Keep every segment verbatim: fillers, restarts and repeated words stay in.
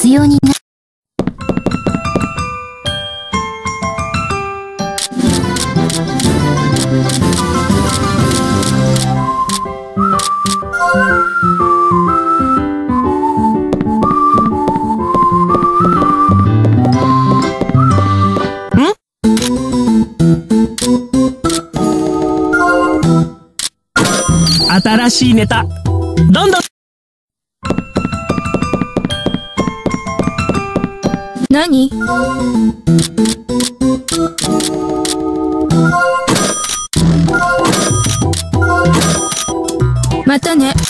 必要にな。 新しいネタどんどん。 何？またね。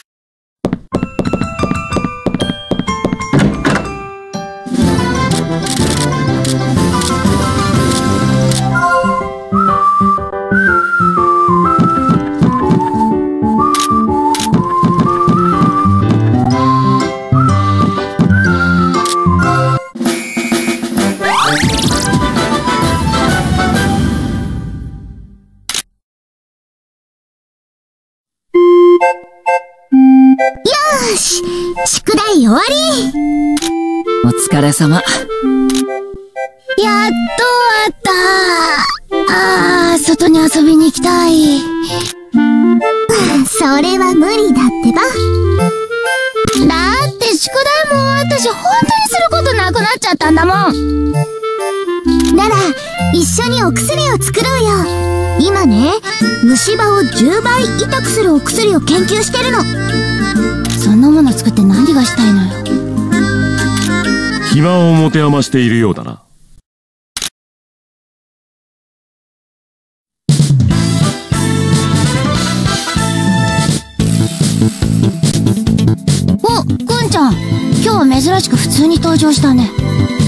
よし、宿題終わり。 お疲れ様。 やっと終わった。あー、外に遊びに行きたい。それは無理だってば。だって宿題も終わったし、本当にすることなくなっちゃったんだもん。なら一緒にお薬を作ろうよ。今ね、虫歯をじゅうばい痛くするお薬を研究してるの。そんなもの作って何がしたいのよ。 暇を持て余しているようだな。 お、くんちゃん、今日は珍しく普通に登場したね。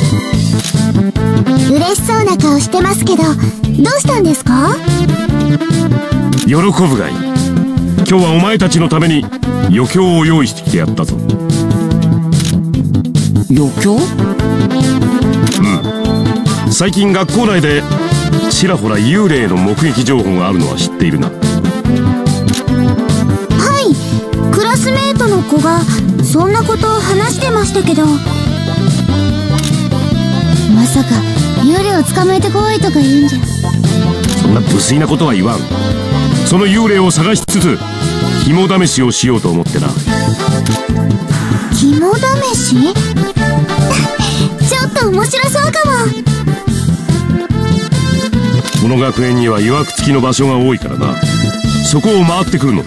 嬉しそうな顔してますけど、どうしたんですか？ 喜ぶがいい。今日はお前たちのために余興を用意してきてやったぞ。 余興？ うん。最近学校内でちらほら幽霊の目撃情報があるのは知っているな。 はい、クラスメートの子がそんなことを話してましたけど。まさか幽霊を捕まえてこいとか言うんじゃ。 そんな無粋なことは言わん。その幽霊を探しつつ肝試しをしようと思ってな。 肝試し？ちょっと面白そうかも。 この学園には曰く付きの場所が多いからな。そこを回ってくるのだ。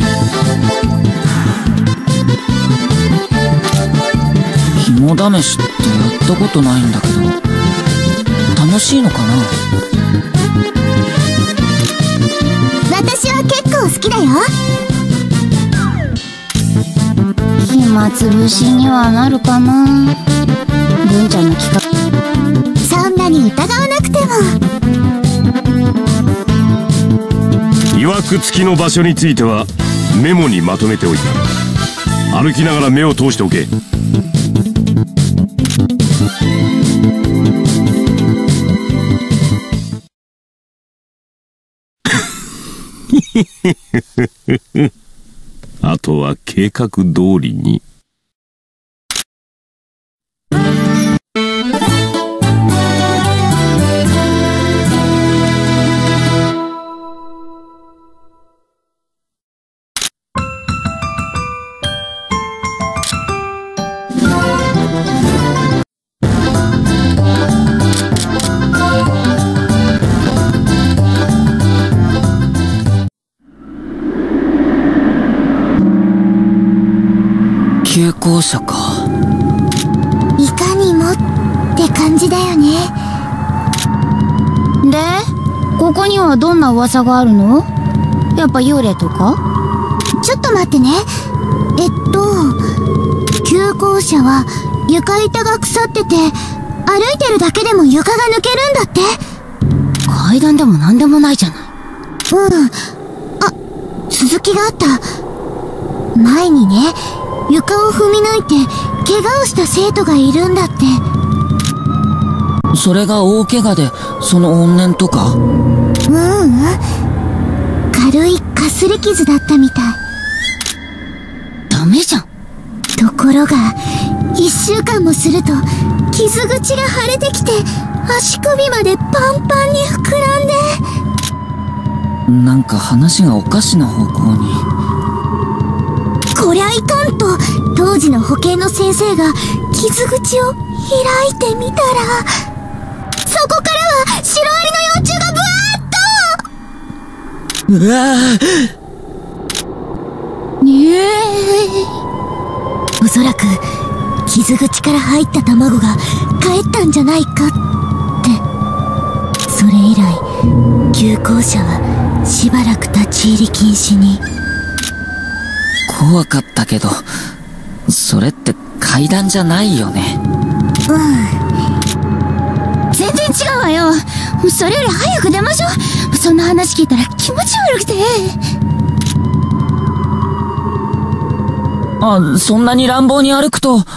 肝試しってやったことないんだけど、楽しいのかな？ 私は結構好きだよ。 暇つぶしにはなるかな。文ちゃんの企画、 そんなに疑わなくても。 曰く付きの場所についてはメモにまとめておいた。歩きながら目を通しておけ。あとは計画通りに。 旧校舎か。 いかにもって感じだよね。 で、ここにはどんな噂があるの？やっぱ幽霊とか？ ちょっと待ってね。えっと旧校舎は床板が腐ってて、歩いてるだけでも床が抜けるんだって。 階段でもなんでもないじゃない。 うん。あ、続きがあった。前にね、床を踏み抜いて怪我をした生徒がいるんだって。 それが大怪我でその怨念とか？ ううん軽いかすり傷だったみたい。 ダメじゃん。 ところが一週間もすると傷口が腫れてきて足首までパンパンに膨らんで。 なんか話がおかしな方向に。 こりゃいかんと、当時の保健の先生が傷口を開いてみたら、そこからはシロアリの幼虫がブワーッと。 うわぁ。にえー。おそらく傷口から入った卵が帰ったんじゃないかって。それ以来旧校舎はしばらく立ち入り禁止に。 怖かったけど、それって階段じゃないよね。 うん。 全然違うわよ。それより早く出ましょう。そんな話聞いたら気持ち悪くて。 あ、そんなに乱暴に歩くと。いや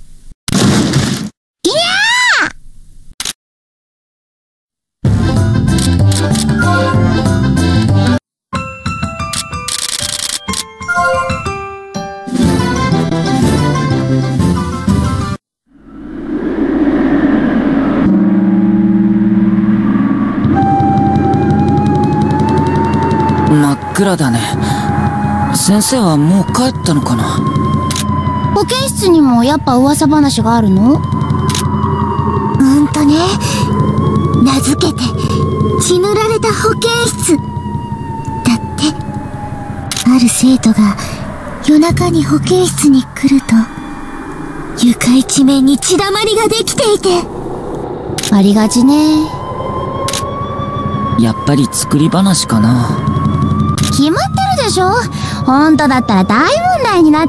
真っ暗だね。先生はもう帰ったのかな。 保健室にもやっぱ噂話があるの？ うんとね、名付けて血塗られた保健室だって。ある生徒が夜中に保健室に来ると床一面に血だまりができていて。 ありがちね。 やっぱり作り話かな。 決まってるでしょ。本当だったら大問題になって。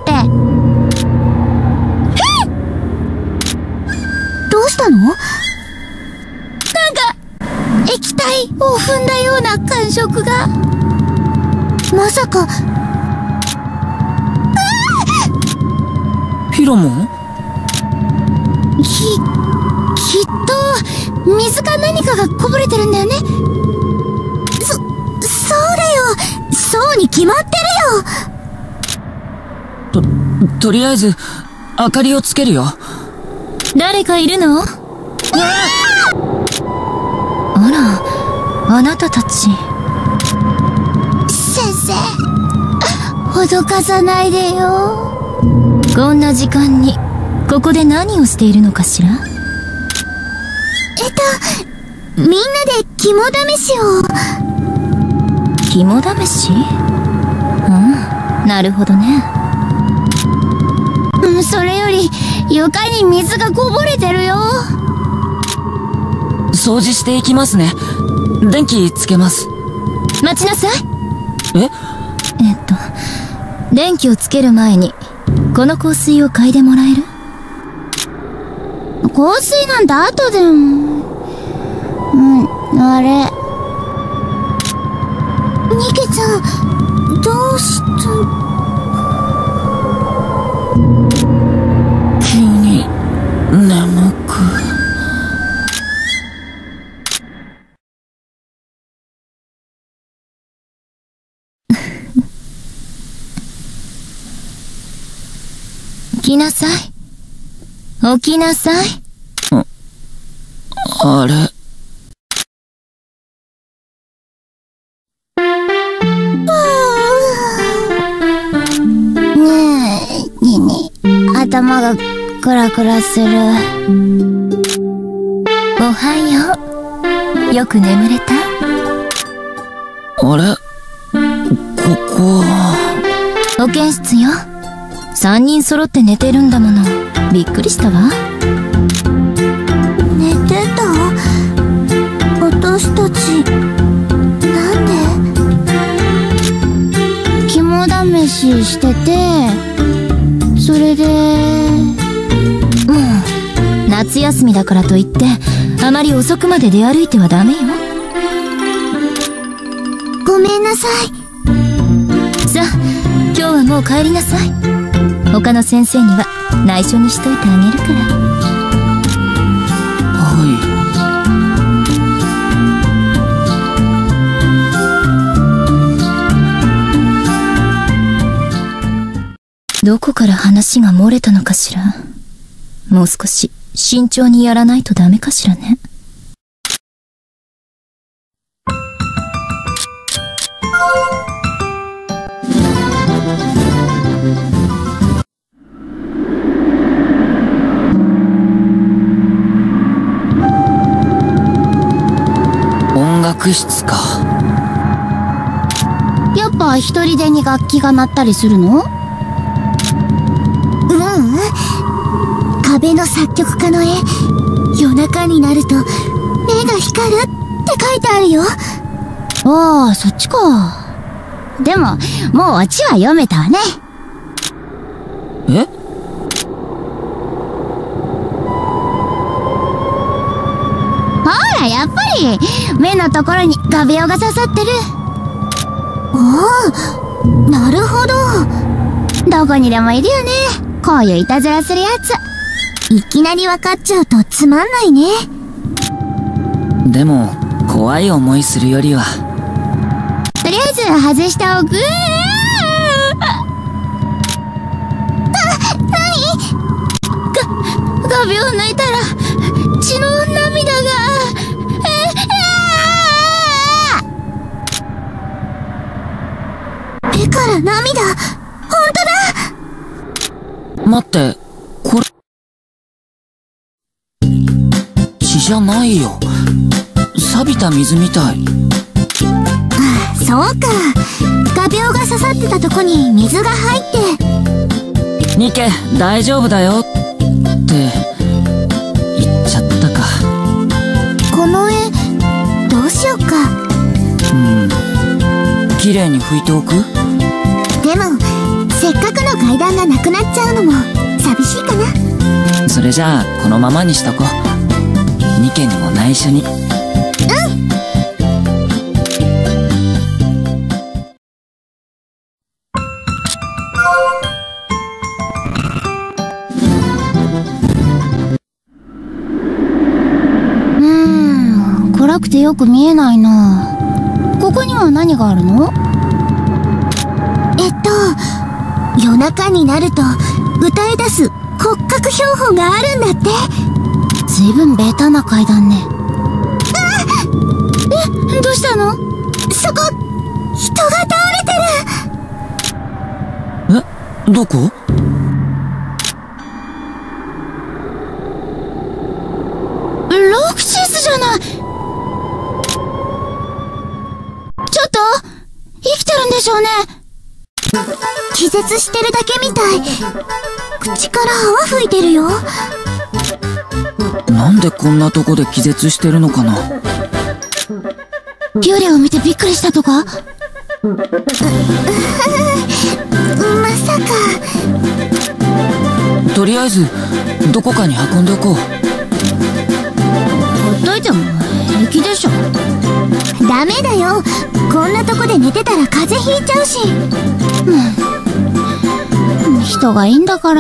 どうしたの？なんか液体を踏んだような感触が。 まさか。 ヒロモン？ き、きっと水か何かがこぼれてるんだよね。 そ、そうだよ。そうに決まってるよ。と、とりあえず明かりをつけるよ。 誰かいるの？あら、あなたたち。先生、脅かさないでよ。こんな時間にここで何をしているのかしら？ えっと、みんなで肝試しを。 肝試し？うん、なるほどね。うん、それより床に水がこぼれてるよ。 掃除していきますね。電気つけます。 待ちなさい。 え？ えっと電気をつける前にこの香水を嗅いでもらえる？香水なんて後でも。うん、あれ。 ニケちゃん、どうした？ 急に眠く。 起きなさい。起きなさい。 あ、あれ。 頭がクラクラする。おはよう。よく眠れた？ あれ？ここは保健室よ。三人揃って寝てるんだもの。びっくりしたわ。 寝てた？私たちなんで？肝試ししてて、それで。もう夏休みだからといってあまり遅くまで出歩いてはダメよ。 ごめんなさい。 さあ、今日はもう帰りなさい。他の先生には内緒にしといてあげるから。 はい。どこから話が漏れたのかしら。 もう少し慎重にやらないとダメかしらね。 音楽室か。 やっぱ一人でに楽器が鳴ったりするの？ううん。壁の作曲家の絵、夜中になると目が光るって書いてあるよ。 ああ、そっちか。 でも、もうオチは読めたわね。 え？ ほら、やっぱり目のところに画鋲が刺さってる。おお、なるほど。どこにでもいるよね、こういういたずらするやつ。いきなり分かっちゃうとつまんないね。 でも怖い思いするよりは。 とりあえず外しておく。あ、なに？が、画鋲を抜いたら血の涙が。目から涙。ほんとだ。 待って、これ血じゃないよ。錆びた水みたい。 あ、そうか。画鋲が刺さってたとこに水が入って。 ニケ、大丈夫だよって言っちゃったか。 この絵どうしよっか。 うん、綺麗に拭いておく。 でもせっかくの階段がなくなっちゃうのも寂しいかな。 それじゃあこのままにしとこう。ニケにも内緒に。 うん。うーん、暗くてよく見えないな。ここには何があるの？えっと、夜中になると歌い出す骨格標本があるんだって。ずいぶんベタな階段ね。あ！え、どうしたの？そこ、人が倒れてる。 え、どこ？ ロクシスじゃない。ちょっと生きてるんでしょうね。気絶してるだけみたい。口から泡吹いてるよ。 なんでこんなとこで気絶してるのかな。 幽霊を見てびっくりしたとか？う、う、まさか。 とりあえずどこかに運んでおこう。 ほっといても平気でしょ。ダメだよ。こんなとこで寝てたら風邪ひいちゃうし。うん、人がいいんだから。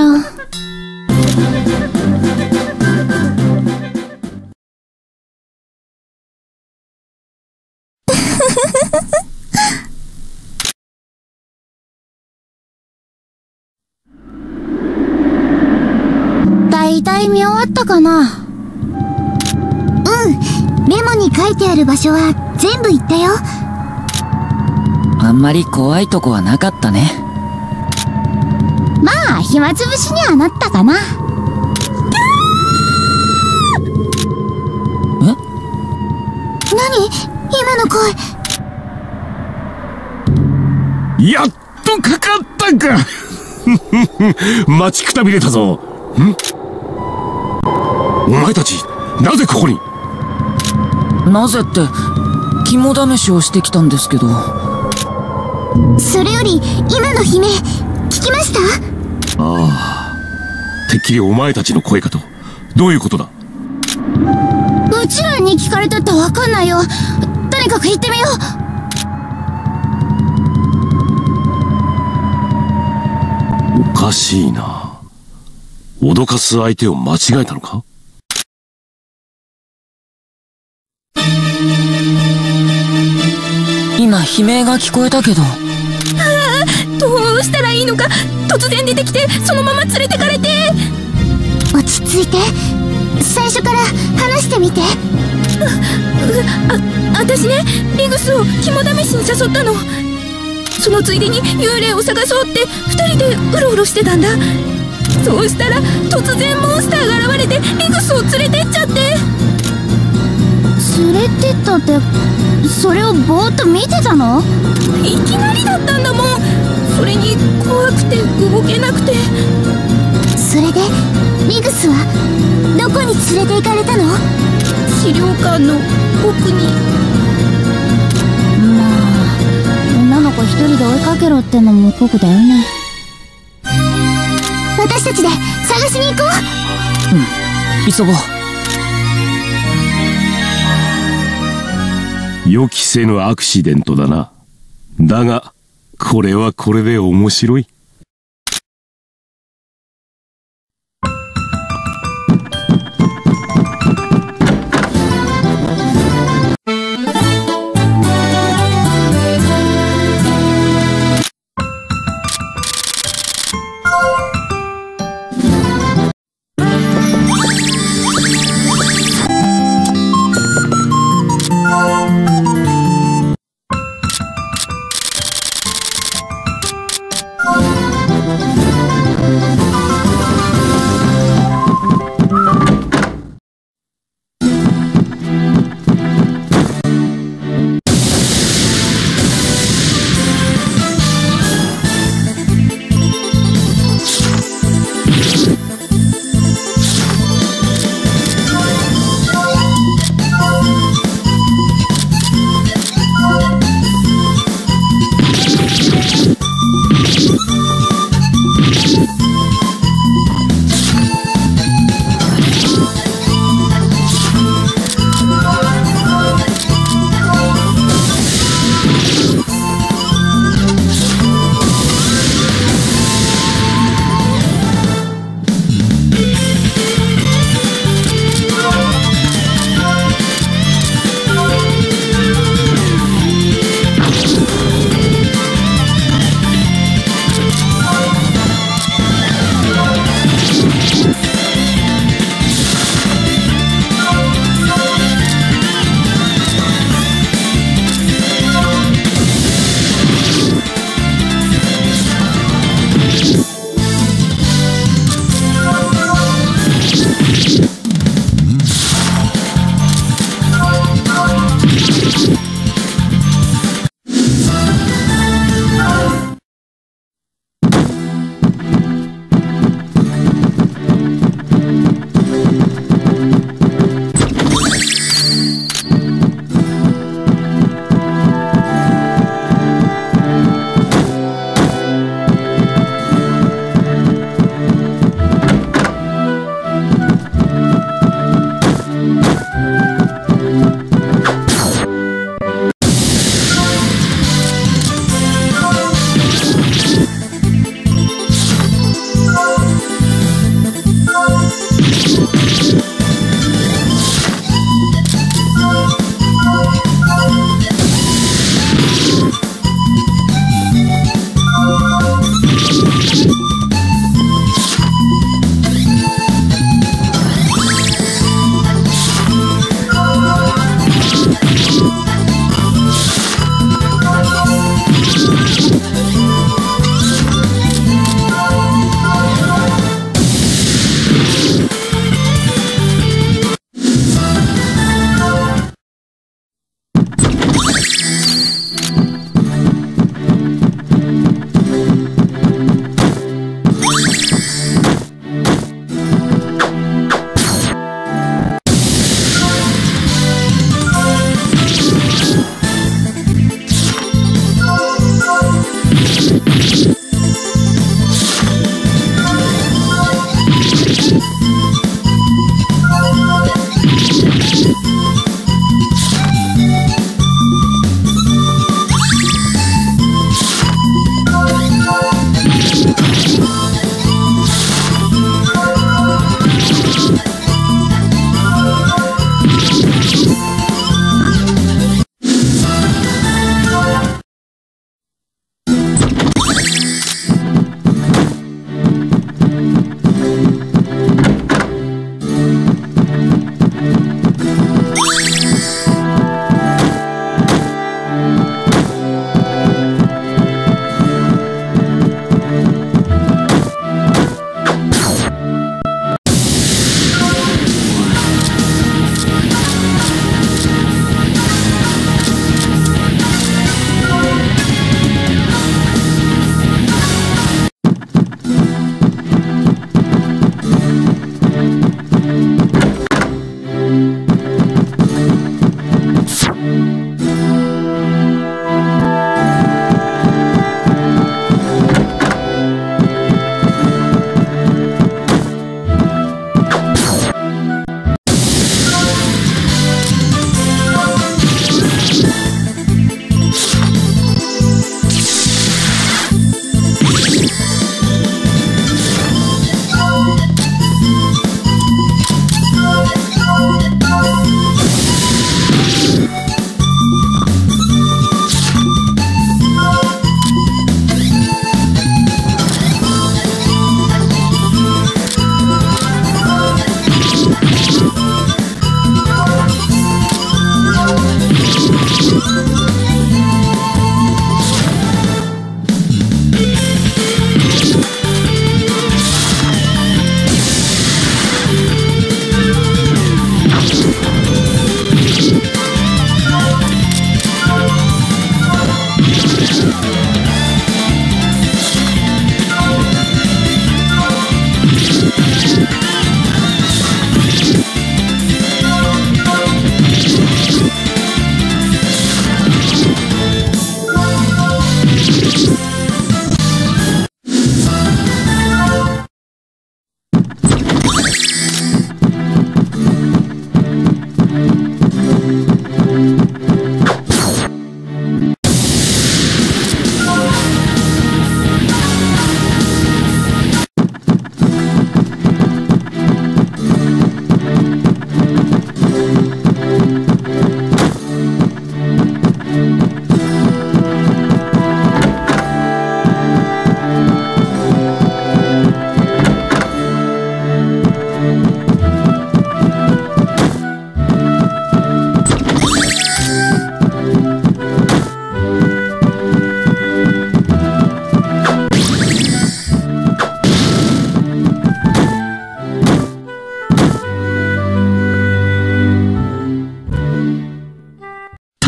大体見終わったかな。うん、メモに書いてある場所は全部行ったよ。 あんまり怖いとこはなかったね。 まあ暇つぶしにはなったかな。 え？ 何？今の声。 やっとかかったか。待ちくたびれたぞ。ん？お前たちなぜここに？ なぜって肝試しをしてきたんですけど。 それより今の悲鳴聞きました？ ああ、てっきりお前たちの声かと。どういうことだ？ うちらに聞かれたってわかんないよ。とにかく行ってみよう。おかしいな。脅かす相手を間違えたのか？ 今悲鳴が聞こえたけど。 どうしたらいいのか。突然出てきてそのまま連れてかれて。 落ち着いて。最初から話してみて。 あ、私ね、リグスを肝試しに誘ったの。そのついでに幽霊を探そうって二人でうろうろしてたんだ。そうしたら突然モンスターが現れてリグスを連れてっちゃって。 連れてったって、それをぼーっと見てたの？ いきなりだったんだもん。それに怖くて動けなくて。 それでリグスはどこに連れて行かれたの？ 資料館の奥に。 まあ女の子一人で追いかけろってのも酷だよね。 私たちで探しに行こう。 うん、急ごう。 予期せぬアクシデントだな。だがこれはこれで面白い。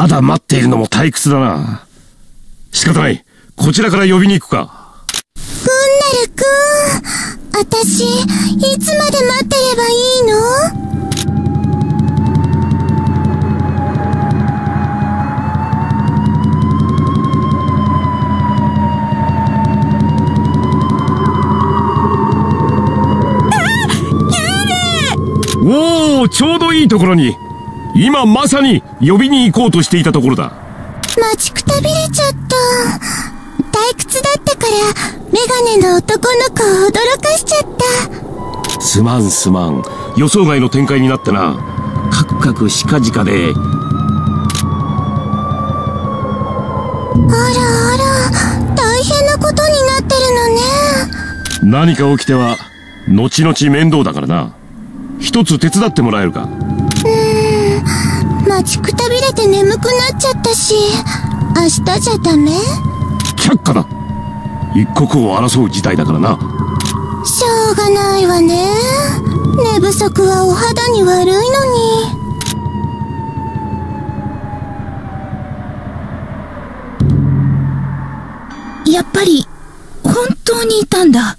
ただ待っているのも退屈だな。仕方ない。こちらから呼びに行くか。 グンナルくん、あたし、いつまで待ってればいいの？ おお、ちょうどいいところに。今まさに呼びに行こうとしていたところだ。 待ちくたびれちゃった。退屈だったからメガネの男の子を驚かしちゃった。 すまんすまん。予想外の展開になったな。カクカクしかじかで。 あらあら、大変なことになってるのね。 何か起きては後々面倒だからな。一つ手伝ってもらえるか。 うーん、待ちくたびれて眠くなっちゃったし、明日じゃダメ？ 却下だ。一刻を争う事態だからな。 しょうがないわね。寝不足はお肌に悪いのに。やっぱり本当にいたんだ。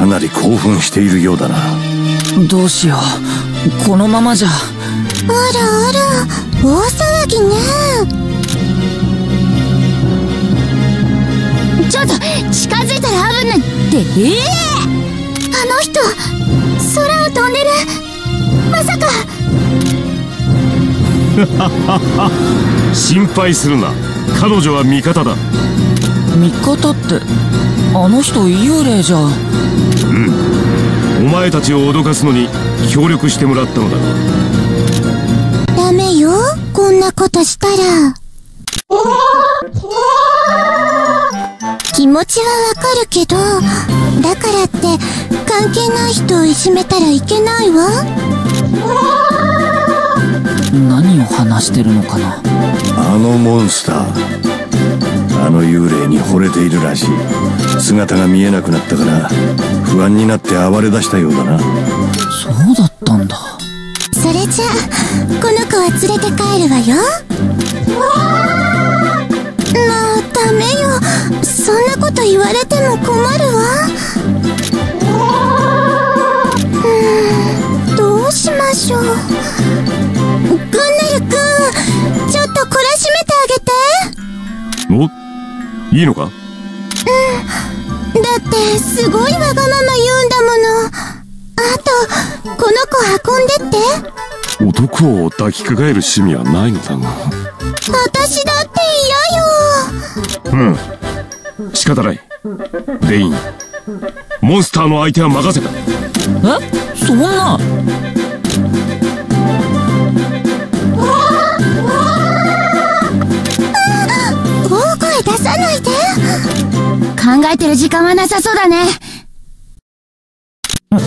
なり興奮しているようだな。 どうしよう、このままじゃ。あらあら、大騒ぎね。ちょっと近づいたら危ないって。ええー、あの人空を飛んでる。まさか。 心配するな、彼女は味方だ。 味方って、あの人幽霊じゃ。うん、 お前たちを脅かすのに協力してもらったのだ。 ダメよ、こんなことしたら。気持ちはわかるけど、だからって関係ない人をいじめたらいけないわ。 何を話してるのかな。 あのモンスター、あの幽霊に惚れているらしい。姿が見えなくなったから不安になって暴れ出したようだな。 そうだったんだ。 それじゃあこの子は連れて帰るわよ。もうダメよ、そんなこと言われても困るわ。うーん、どうしましょう。グンネルくん、ちょっと懲らしめてあげて。 お、いいのか。うん、 だってすごいわがまま言うんだもの。あとこの子運んでって。 男を抱きかかえる趣味はないのだが。 私だって嫌よ。 うん、仕方ない。レイン、モンスターの相手は任せた。 え、そんな。 大声出さないで。考えてる時間はなさそうだね。 うん、うん。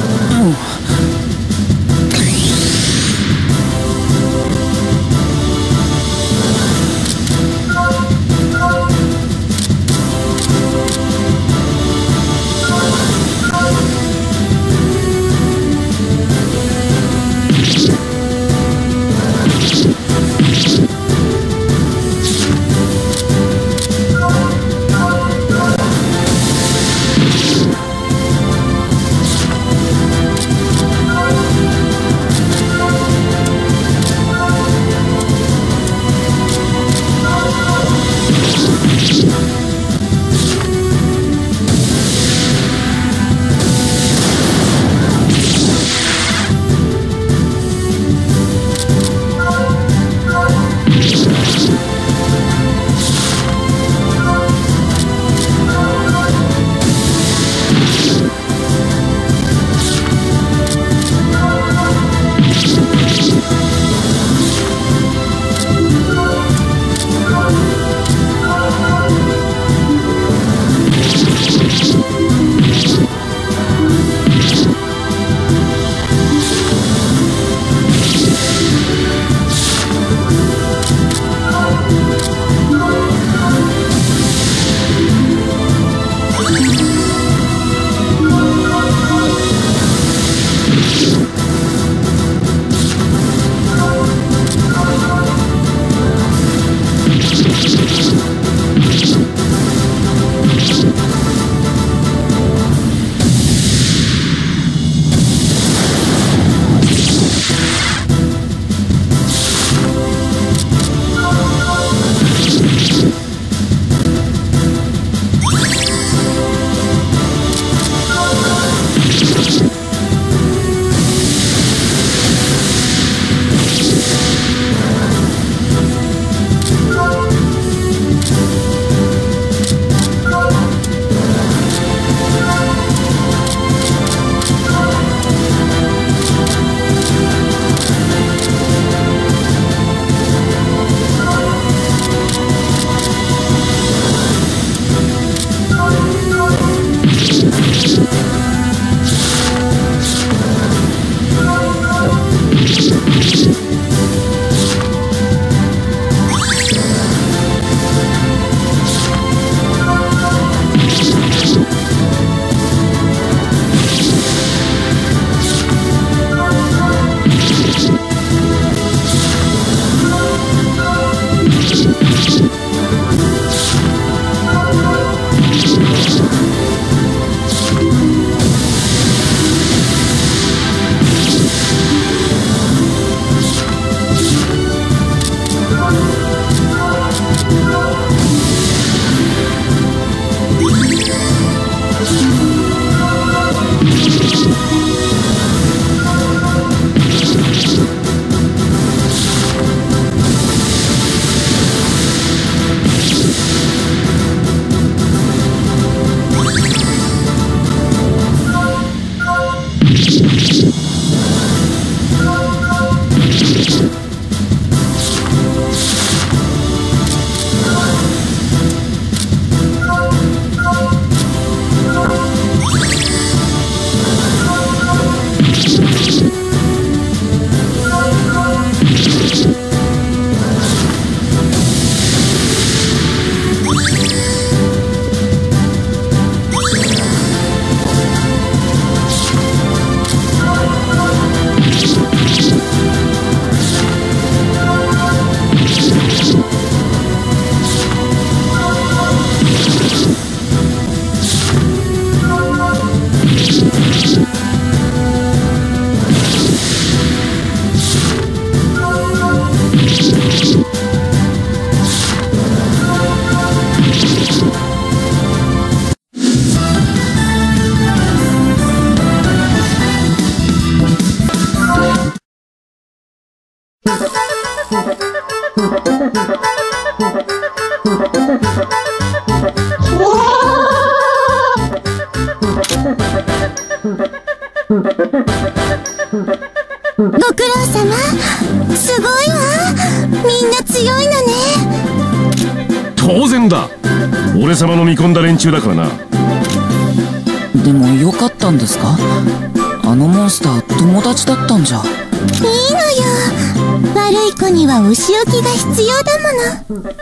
ご苦労様。すごいわ。みんな強いのね。 当然だ。俺様の見込んだ連中だからな。 でもよかったんですか？あのモンスター友達だったんじゃ。 いいのよ。悪い子にはお仕置きが必要だもの。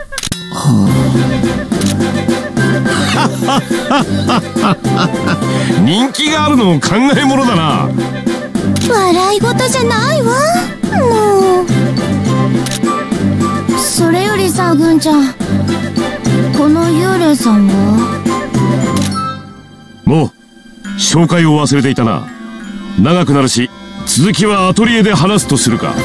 人気があるのも考えものだな。 笑い事じゃないわ。もう。 それよりさ、ぐんちゃん、この幽霊さんは？ もう紹介を忘れていたな。長くなるし、続きはアトリエで話すとするか。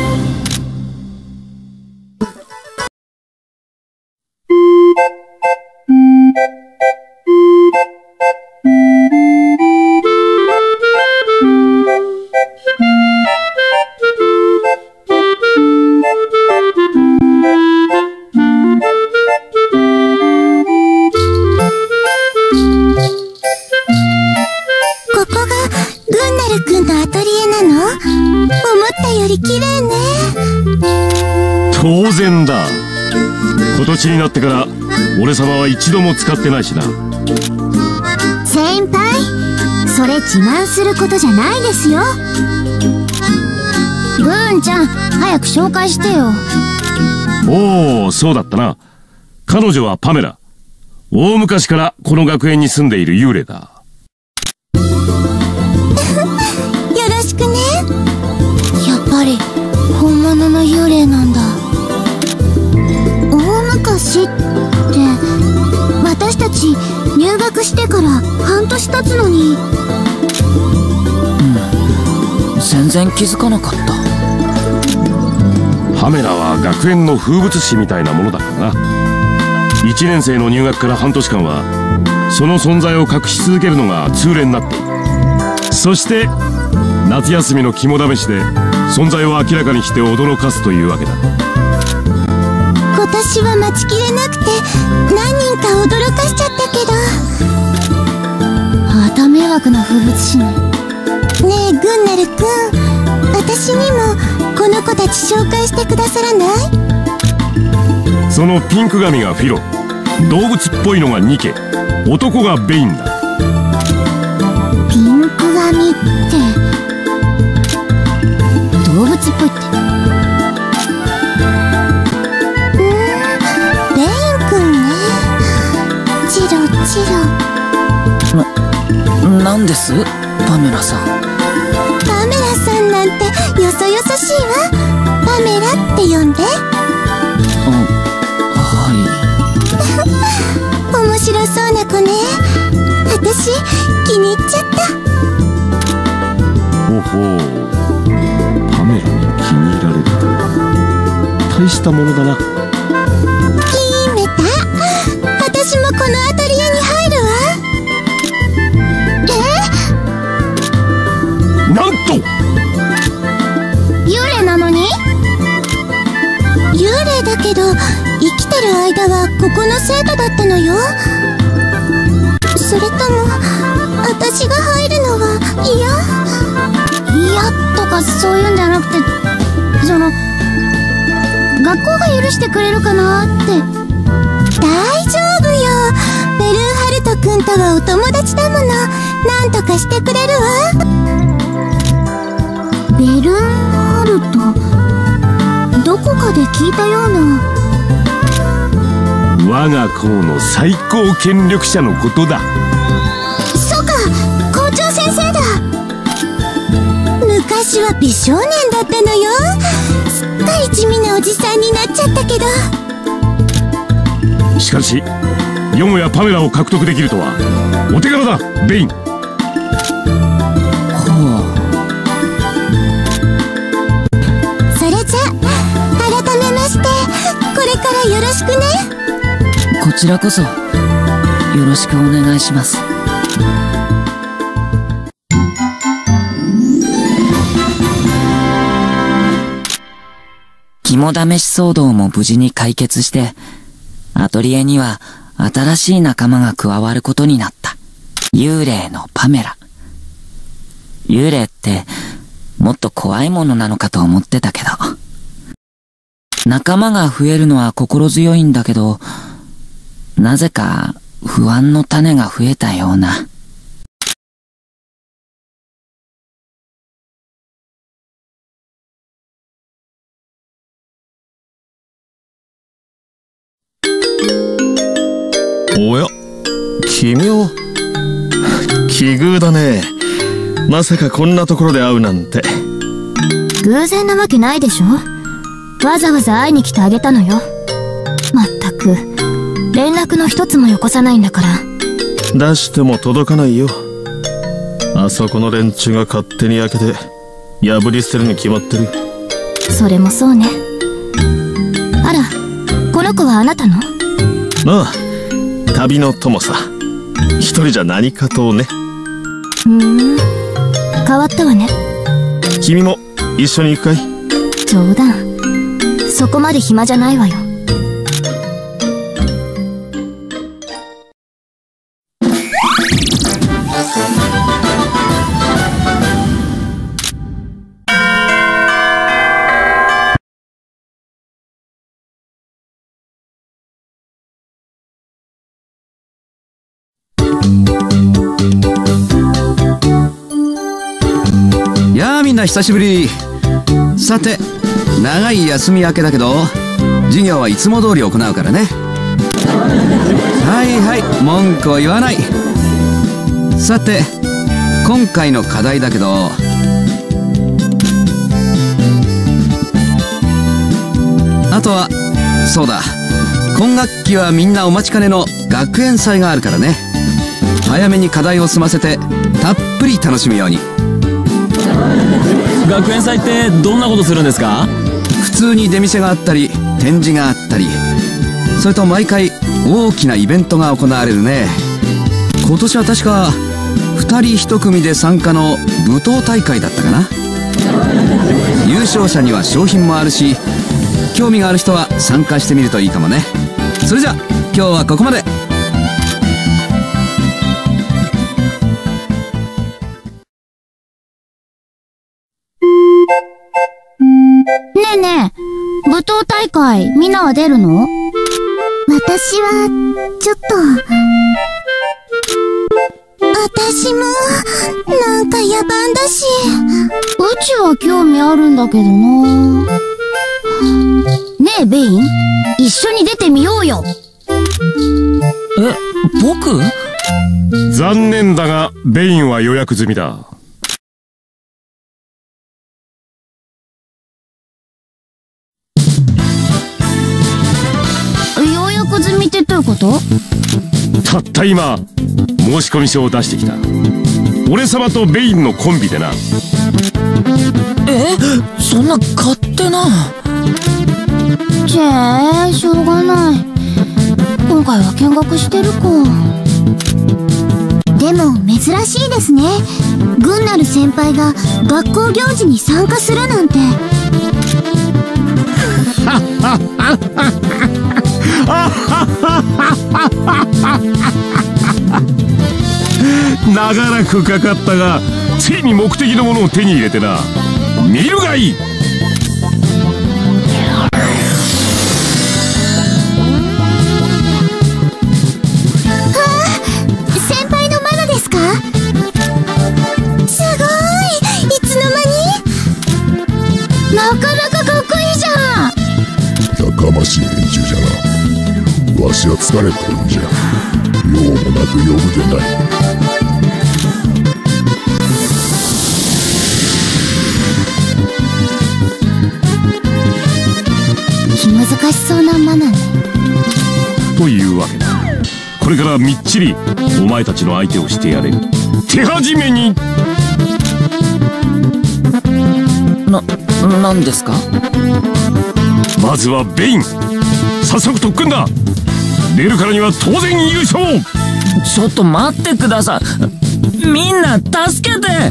当然だ。今年になってから俺様は一度も使ってないしな。 先輩、それ自慢することじゃないですよ。 ぐんちゃん、早く紹介してよ。 おお、そうだったな。彼女はパメラ。大昔からこの学園に住んでいる幽霊だ。 よろしくね。 やっぱり本物の幽霊なんだ。 大昔って私たち入学してから半年経つのに。 うん、全然気づかなかった。 パメラは学園の風物詩みたいなものだからな。いちねん生の入学から半年間はその存在を隠し続けるのが通例になっている。そして夏休みの肝試しで存在を明らかにして驚かすというわけだ。 今年は待ちきれなくて何人か驚かしちゃったけど。 また迷惑な風物詩ね。 ねえグンナルくん、私にもこの子たち紹介してくださらない？ そのピンク髪がフィロ、動物っぽいのがニケ、男がベインだ。 ピンク髪って動物っぽいって。 うーん、ベインくんね。チロチロ。 な、なんですパメラさん。 パメラさんなんてよそよそしいわ。パメラって呼んで。面白そうな子ね。私気に入っちゃった。 ほほう、パメラに気に入られる。大したものだな。 決めた。私もこのアトリエに入るわ。 え？なんと！ 幽霊なのに？ 幽霊だけど生きてる間はここの生徒だったのよ。それとも私が入るのは嫌？ 嫌とかそういうんじゃなくて、その学校が許してくれるかなって。 大丈夫よ。ベルンハルト君とはお友達だもの。なんとかしてくれるわ。 ベルンハルト、どこかで聞いたような。 我が校の最高権力者のことだ。 そうか、校長先生だ。昔は美少年だったのよ。すっかり地味なおじさんになっちゃったけど。 しかしよもやパメラを獲得できるとはお手柄だ、ベイン。 それじゃ改めましてこれからよろしくね。 こちらこそよろしくお願いします。肝試し騒動も無事に解決して、アトリエには新しい仲間が加わることになった。幽霊のパメラ。 幽霊ってもっと怖いものなのかと思ってたけど。仲間が増えるのは心強いんだけど、なぜか不安の種が増えたような。 おや、君を奇遇だね。まさかこんなところで会うなんて。 偶然なわけないでしょ。わざわざ会いに来てあげたのよ。まったく連絡の一つもよこさないんだから。 出しても届かないよ。あそこの連中が勝手に開けて破り捨てるに決まってる。 それもそうね。あら、この子はあなたの？ ああ、旅の友さ。一人じゃ何かとね。 ふーん、変わったわね。 君も一緒に行くかい？ 冗談。そこまで暇じゃないわよ。 やあみんな久しぶり。さて長い休み明けだけど授業はいつも通り行うからね。はいはい、文句を言わない。さて今回の課題だけど、あとはそうだ、今学期はみんなお待ちかねの学園祭があるからね。早めに課題を済ませてたっぷり楽しむように。 学園祭ってどんなことするんですか？ 普通に出店があったり展示があったり、それと毎回大きなイベントが行われるね。今年は確かふたりひと組で参加の舞踏大会だったかな。優勝者には賞品もあるし、興味がある人は参加してみるといいかもね。それじゃ今日はここまで。 ねえねえ、舞踏大会みんなは出るの？私はちょっと。私もなんか野蛮だし。うちは興味あるんだけどな。ねえベイン、一緒に出てみようよ。 え、僕？ 残念だがベインは予約済みだ。 予約済みってどういうこと？ たった今申し込み書を出してきた。俺様とベインのコンビでな。 え、そんな勝手な。 ちぇー、しょうがない。今回は見学してるか。でも珍しいですね。グンナル先輩が学校行事に参加するなんて。 長らくかかったがついに目的のものを手に入れてな。見るがいい。 先輩のマナですか？すごい、いつの間に。なかなかかっこいいじゃん。 やかましい連中じゃな。わしは疲れとるんじゃ。用もなく呼ぶでない。気難しそうなマナね。 というわけだ。これからみっちりお前たちの相手をしてやれる。手始めにな、なんですか？ まずはベイン、早速特訓だ。出るからには当然優勝。 ちょっと待ってください。みんな助けて。 頑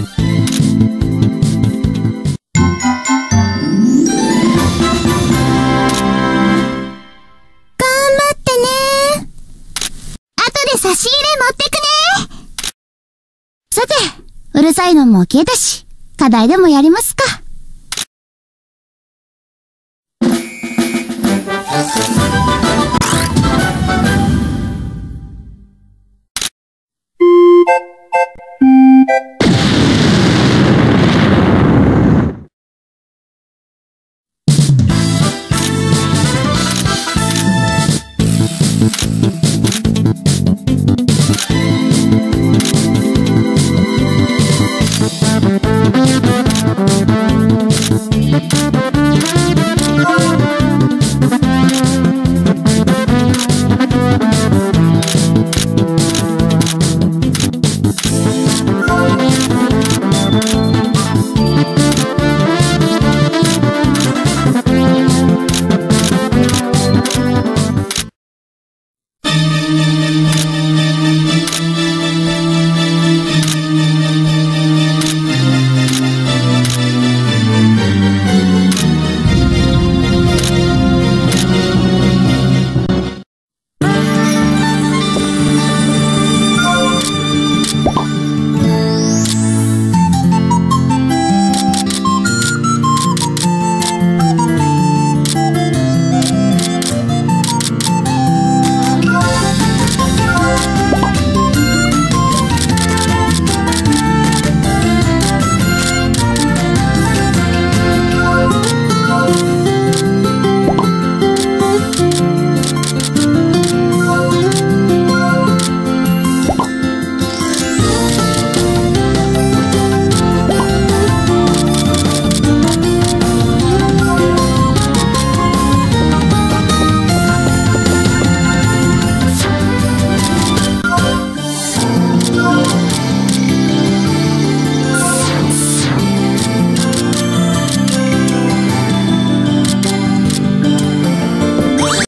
張ってね。後で差し入れ持ってくね。さて、 うるさいのも消えたし、課題でもやりますか。